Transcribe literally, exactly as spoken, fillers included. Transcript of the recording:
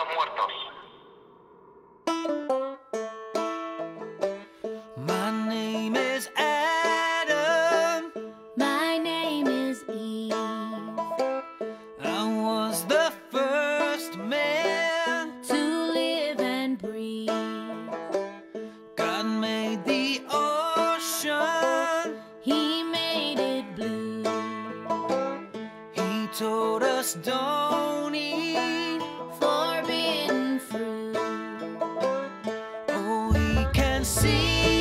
los muertos. My name is Adam. My name is Eve. I was the first man To live and breathe. God made the ocean. He made it blue. He told us don't eat. Forbidden fruit. Oh, he can see